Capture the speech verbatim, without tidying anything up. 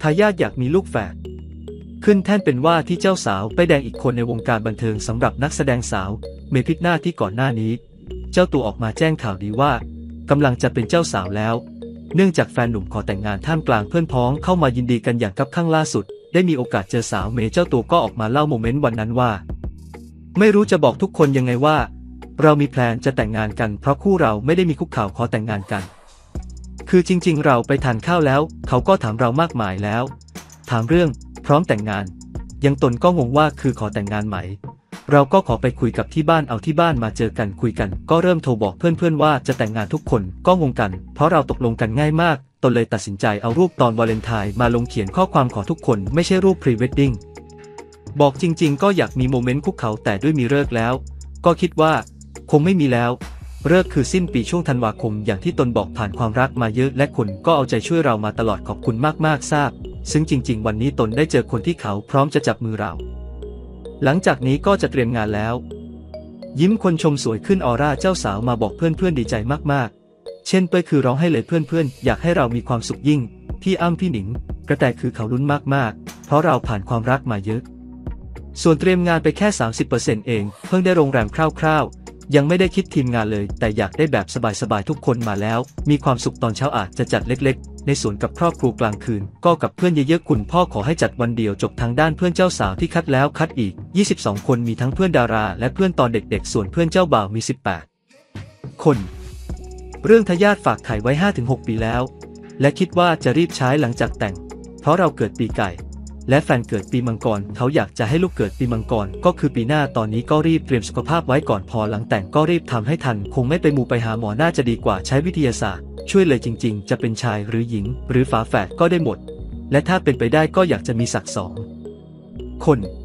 ทายาทอยากมีลูกแฝดขึ้นแท่นเป็นว่าที่เจ้าสาวป้ายแดงอีกคนในวงการบันเทิงสำหรับนักแสดงสาวเมพิชนาธิ์ที่ก่อนหน้านี้เจ้าตัวออกมาแจ้งข่าวดีว่ากำลังจะเป็นเจ้าสาวแล้วเนื่องจากแฟนหนุ่มขอแต่งงานท่ามกลางเพื่อนพ้องเข้ามายินดีกันอย่างคับคั่งล่าสุดได้มีโอกาสเจอสาวเมย์เจ้าตัวก็ออกมาเล่าโมเมนต์วันนั้นว่าไม่รู้จะบอกทุกคนยังไงว่าเรามีแพลนจะแต่งงานกันเพราะคู่เราไม่ได้มีคุกเข่าขอแต่งงานกันคือจริงๆเราไปทานข้าวแล้วเขาก็ถามเรามากมายแล้วถามเรื่องพร้อมแต่งงานยังตนก็งงว่าคือขอแต่งงานไหมเราก็ขอไปคุยกับที่บ้านเอาที่บ้านมาเจอกันคุยกันก็เริ่มโทรบอกเพื่อนๆว่าจะแต่งงานทุกคนก็งงกันเพราะเราตกลงกันง่ายมากตนเลยตัดสินใจเอารูปตอนวาเลนไทน์มาลงเขียนข้อความขอทุกคนไม่ใช่รูปพรีเวดดิ้งบอกจริงๆก็อยากมีโมเมนต์คุกเข่าแต่ด้วยมีฤกษ์แล้วก็คิดว่าคงไม่มีแล้วฤกษ์คือสิ้นปีช่วงธันวาคมอย่างที่ตนบอกผ่านความรักมาเยอะและคนก็เอาใจช่วยเรามาตลอดขอบคุณมากๆทราบซึ่งจริงๆวันนี้ตนได้เจอคนที่เขาพร้อมจะจับมือเราหลังจากนี้ก็จะเตรียมงานแล้วยิ้มคนชมสวยขึ้นออร่าเจ้าสาวมาบอกเพื่อนๆดีใจมากๆเช่นเป้ยคือร้องให้เลยเพื่อนๆอยากให้เรามีความสุขยิ่งพี่อ้ำพี่หนิงกระแตคือเขาลุ้นมากๆเพราะเราผ่านความรักมาเยอะส่วนเตรียมงานไปแค่ สามสิบเปอร์เซ็นต์ เองเพิ่งได้โรงแรมคร่าวๆยังไม่ได้คิดทีมงานเลยแต่อยากได้แบบสบายๆทุกคนมาแล้วมีความสุขตอนเช้าอาจจะจัดเล็กๆในสวนกับครอบครัวกลางคืนก็กับเพื่อนเยอะๆคุณพ่อขอให้จัดวันเดียวจบทางด้านเพื่อนเจ้าสาวที่คัดแล้วคัดอีกยี่สิบสองคนมีทั้งเพื่อนดาราและเพื่อนตอนเด็กๆส่วนเพื่อนเจ้าบ่าวมีสิบแปดคนเรื่องทายาทฝากไข่ไว้ ห้าถึงหก ปีแล้วและคิดว่าจะรีบใช้หลังจากแต่งเพราะเราเกิดปีไก่และแฟนเกิดปีมังกรเขาอยากจะให้ลูกเกิดปีมังกรก็คือปีหน้าตอนนี้ก็รีบเตรียมสุขภาพไว้ก่อนพอหลังแต่งก็รีบทำให้ทันคงไม่ไปมูไปหาหมอน่าจะดีกว่าใช้วิทยาศาสตร์ช่วยเลยจริงๆจะเป็นชายหรือหญิงหรือฝาแฝดก็ได้หมดและถ้าเป็นไปได้ก็อยากจะมีสักสองคน